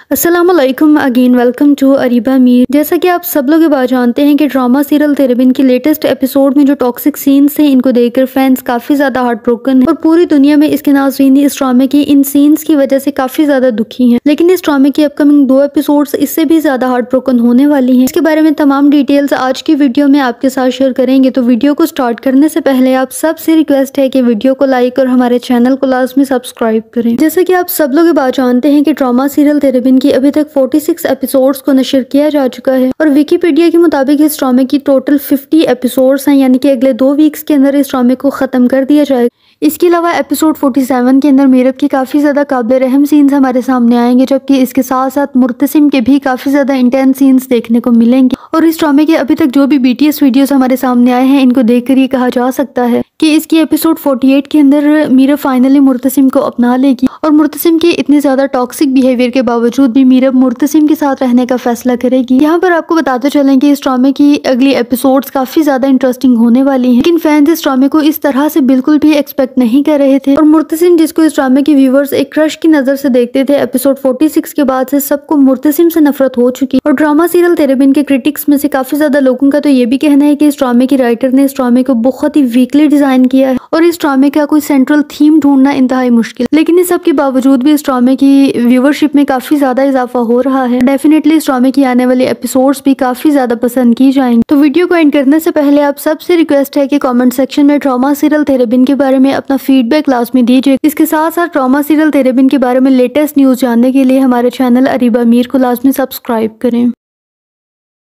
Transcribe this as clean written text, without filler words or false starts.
अस्सलाम वालेकुम again welcome to Ariba Meer. जैसा कि आप सब लोग ये बात जानते हैं कि ड्रामा सीरियल तेरे बिन की लेटेस्ट एपिसोड में जो टॉक्सिक सीन्स थे इनको देखकर फैंस काफी ज्यादा हार्ट ब्रोकन है और पूरी दुनिया में इसके नाज़रीन इस ड्रामे की इन सीन्स की वजह से काफी ज्यादा दुखी हैं। लेकिन इस ड्रामे की अपकमिंग 2 एपिसोड्स इससे भी ज्यादा हार्ट ब्रोकन होने वाली हैं। इसके बारे में तमाम डिटेल्स आज की वीडियो में आपके साथ शेयर करेंगे। तो वीडियो को स्टार्ट करने से पहले आप सबसे रिक्वेस्ट है कि वीडियो को लाइक और हमारे चैनल को लाजमी सब्सक्राइब करें। जैसा कि आप सब लोग ये बात जानते हैं कि ड्रामा सीरियल तेरे बिन की अभी तक 46 एपिसोड्स को नशर किया जा चुका है और विकिपीडिया के मुताबिक इस ड्रामे की टोटल 50 एपिसोड्स हैं, यानी कि अगले 2 वीक्स के अंदर इस ड्रामे को खत्म कर दिया जाएगा। इसके अलावा एपिसोड 47 के अंदर मीरब की काफी ज्यादा काबिल रहम सीन्स हमारे सामने आएंगे, जबकि इसके साथ साथ मुर्तसिम के भी काफी ज्यादा इंटेंस सीन्स देखने को मिलेंगे। और इस ड्रामे के अभी तक जो भी बीटीएस वीडियोस हमारे सामने आए हैं इनको देखकर ये कहा जा सकता है कि इसकी एपिसोड 48 के अंदर मीरब फाइनली मुर्तसिम को अपना लेगी और मुर्तसिम के इतने ज्यादा टॉक्सिक बिहेवियर के बावजूद भी मीरब मुर्तसिम के साथ रहने का फैसला करेगी। यहाँ पर आपको बताते चलें कि इस ड्रामे की अगली एपिसोड्स काफी ज्यादा इंटरेस्टिंग होने वाली हैं, लेकिन फैंस इस ड्रामे को इस तरह से बिल्कुल भी एक्सपेक्ट नहीं कर रहे थे और मुर्तसिम जिसको इस ड्रामे के व्यूवर्स एक क्रश की नजर से देखते थे, एपिसोड 46 के बाद से सबको मुर्तसिम से नफरत हो चुकी। और ड्रामा सीरियल तेरे बिन के क्रिटिक्स में से काफी ज्यादा लोगों का तो ये भी कहना है कि इस ड्रामे की राइटर ने इस ड्रामे को बहुत ही वीकली डिजाइन किया है और इस ड्रामे का कोई सेंट्रल थीम ढूंढना इंतहाई मुश्किल। लेकिन इस सब के बावजूद भी इस ड्रामे की व्यूवरशिप में काफी ज्यादा इजाफा हो रहा है। डेफिनेटली इस ड्रामे की आने वाली एपिसोड्स भी काफी ज्यादा पसंद की जाएंगी। तो वीडियो को एंड करने से पहले आप सबसे रिक्वेस्ट है कि कमेंट सेक्शन में ड्रामा सीरियल तेरे बिन के बारे में अपना फीडबैक लाजमी दीजिए। इसके साथ साथ ड्रामा सीरियल तेरे बिन के बारे में लेटेस्ट न्यूज जानने के लिए हमारे चैनल अरीबा मीर को लाजमी सब्सक्राइब करें।